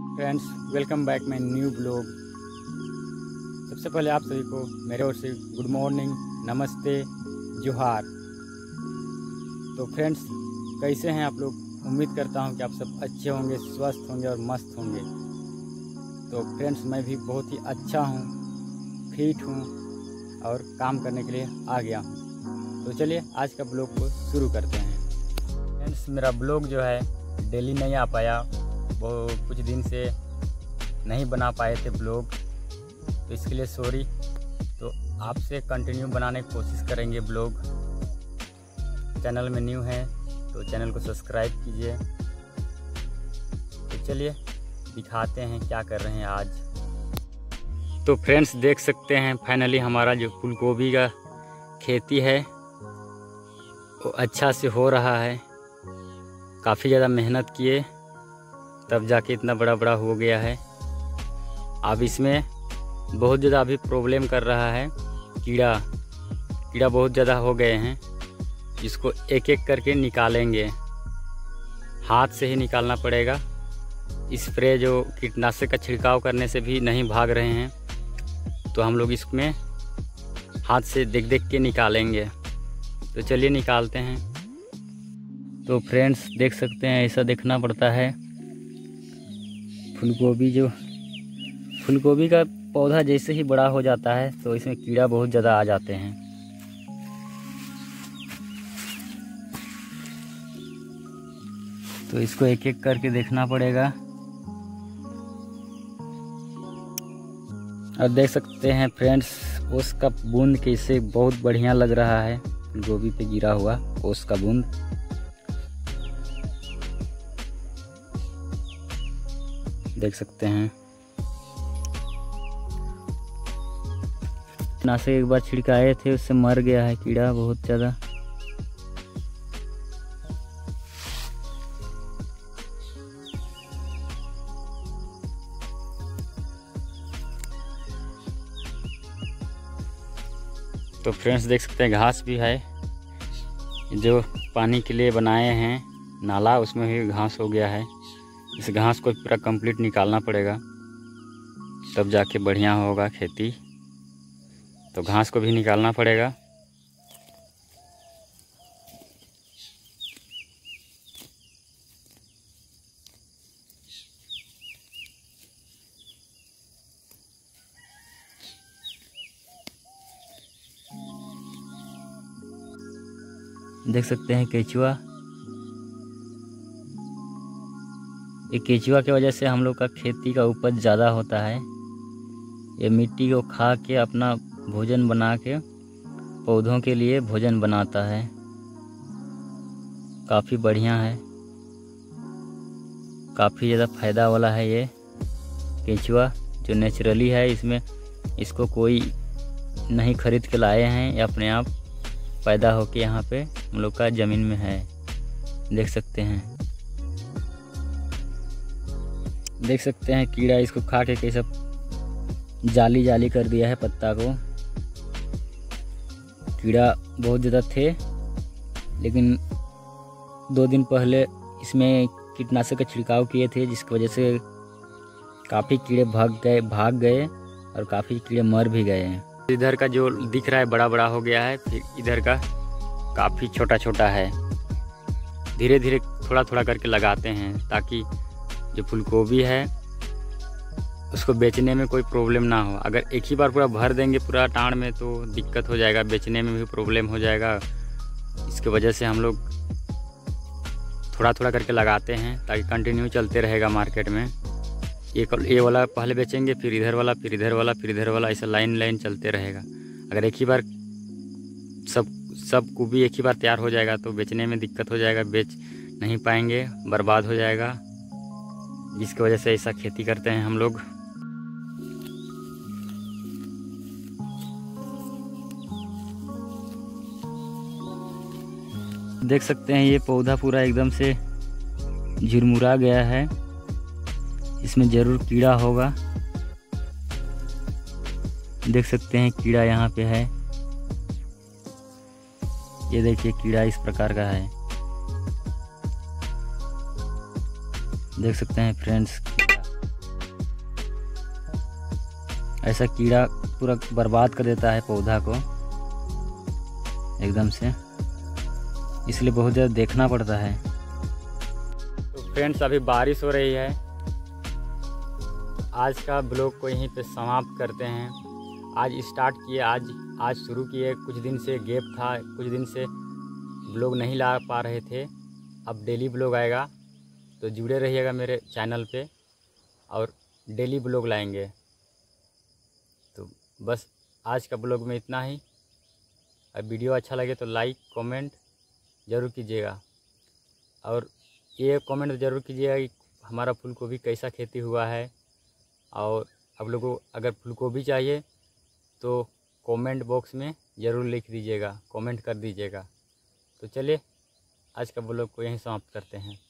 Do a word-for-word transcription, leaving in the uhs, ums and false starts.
Friends, welcome back my new blog. सबसे पहले आप सभी को मेरे ओर से गुड मॉर्निंग, नमस्ते, जोहार। तो फ्रेंड्स, कैसे हैं आप लोग? उम्मीद करता हूं कि आप सब अच्छे होंगे, स्वस्थ होंगे और मस्त होंगे। तो फ्रेंड्स, मैं भी बहुत ही अच्छा हूं, फिट हूं और काम करने के लिए आ गया हूं। तो चलिए आज का ब्लॉग को शुरू करते हैं। फ्रेंड्स, मेरा ब्लॉग जो है डेली नहीं आ पाया, वो कुछ दिन से नहीं बना पाए थे ब्लॉग, तो इसके लिए सॉरी। तो आपसे कंटिन्यू बनाने की कोशिश करेंगे ब्लॉग। चैनल में न्यू हैं तो चैनल को सब्सक्राइब कीजिए। तो चलिए दिखाते हैं क्या कर रहे हैं आज। तो फ्रेंड्स, देख सकते हैं फाइनली हमारा जो फूल गोभी का खेती है वो अच्छा से हो रहा है। काफ़ी ज़्यादा मेहनत किए तब जाके इतना बड़ा बड़ा हो गया है। अब इसमें बहुत ज़्यादा अभी प्रॉब्लम कर रहा है, कीड़ा कीड़ा बहुत ज़्यादा हो गए हैं। इसको एक एक करके निकालेंगे, हाथ से ही निकालना पड़ेगा। स्प्रे जो कीटनाशक का छिड़काव करने से भी नहीं भाग रहे हैं, तो हम लोग इसमें हाथ से देख देख के निकालेंगे। तो चलिए निकालते हैं। तो फ्रेंड्स, देख सकते हैं ऐसा देखना पड़ता है। फूलगोभी जो फूलगोभी का पौधा जैसे ही बड़ा हो जाता है तो इसमें कीड़ा बहुत ज़्यादा आ जाते हैं। तो इसको एक एक करके देखना पड़ेगा। और देख सकते हैं फ्रेंड्स, ओस का बूंद कैसे बहुत बढ़िया लग रहा है। फूलगोभी पे गिरा हुआ ओस का बूंद देख सकते हैं। कीटनाशक एक बार छिड़काए थे, उससे मर गया है कीड़ा बहुत ज़्यादा। तो फ्रेंड्स, देख सकते हैं घास भी है। जो पानी के लिए बनाए हैं नाला, उसमें भी घास हो गया है। इस घास को पूरा कंप्लीट निकालना पड़ेगा, तब जाके बढ़िया होगा खेती। तो घास को भी निकालना पड़ेगा। देख सकते हैं केचुआ। ये केचुआ की वजह से हम लोग का खेती का उपज ज़्यादा होता है। ये मिट्टी को खा के अपना भोजन बना के पौधों के लिए भोजन बनाता है। काफ़ी बढ़िया है, काफ़ी ज़्यादा फायदा वाला है ये केचुआ, जो नेचुरली है। इसमें इसको कोई नहीं खरीद के लाए हैं, ये अपने आप पैदा होके यहाँ पे हम लोग का ज़मीन में है। देख सकते हैं देख सकते हैं कीड़ा इसको खा के कैसे जाली जाली कर दिया है पत्ता को। कीड़ा बहुत ज़्यादा थे, लेकिन दो दिन पहले इसमें कीटनाशक का छिड़काव किए थे, जिसकी वजह से काफ़ी कीड़े भाग गए भाग गए और काफ़ी कीड़े मर भी गए हैं। इधर का जो दिख रहा है बड़ा बड़ा हो गया है, फिर इधर का काफ़ी छोटा छोटा है। धीरे धीरे थोड़ा थोड़ा करके लगाते हैं, ताकि जो फूलगोभी है उसको बेचने में कोई प्रॉब्लम ना हो। अगर एक ही बार पूरा भर देंगे पूरा टाँड़ में तो दिक्कत हो जाएगा, बेचने में भी प्रॉब्लम हो जाएगा। इसके वजह से हम लोग थोड़ा थोड़ा करके लगाते हैं, ताकि कंटिन्यू चलते रहेगा मार्केट में। ये ये वाला पहले बेचेंगे, फिर इधर वाला, फिर इधर वाला, फिर इधर वाला, ऐसा लाइन लाइन चलते रहेगा। अगर एक ही बार सब सब गोभी एक ही बार तैयार हो जाएगा तो बेचने में दिक्कत हो जाएगा, बेच नहीं पाएंगे, बर्बाद हो जाएगा। जिसकी वजह से ऐसा खेती करते हैं हम लोग। देख सकते हैं ये पौधा पूरा एकदम से झुरमुरा गया है, इसमें ज़रूर कीड़ा होगा। देख सकते हैं कीड़ा यहाँ पे है। ये देखिए कीड़ा इस प्रकार का है। देख सकते हैं फ्रेंड्स, ऐसा कीड़ा पूरा बर्बाद कर देता है पौधा को एकदम से, इसलिए बहुत ज़्यादा देखना पड़ता है। तो फ्रेंड्स अभी बारिश हो रही है। आज का ब्लॉग को यहीं पे समाप्त करते हैं। आज स्टार्ट किए, आज आज शुरू किए, कुछ दिन से गैप था, कुछ दिन से ब्लॉग नहीं ला पा रहे थे। अब डेली ब्लॉग आएगा, तो जुड़े रहिएगा मेरे चैनल पे और डेली ब्लॉग लाएंगे। तो बस आज का ब्लॉग में इतना ही। अब वीडियो अच्छा लगे तो लाइक कमेंट ज़रूर कीजिएगा, और ये कमेंट ज़रूर कीजिएगा कि हमारा फूल गोभी कैसा खेती हुआ है। और आप लोगों को अगर फूल गोभी चाहिए तो कमेंट बॉक्स में ज़रूर लिख दीजिएगा, कमेंट कर दीजिएगा। तो चलिए आज का ब्लॉग को यहीं समाप्त करते हैं।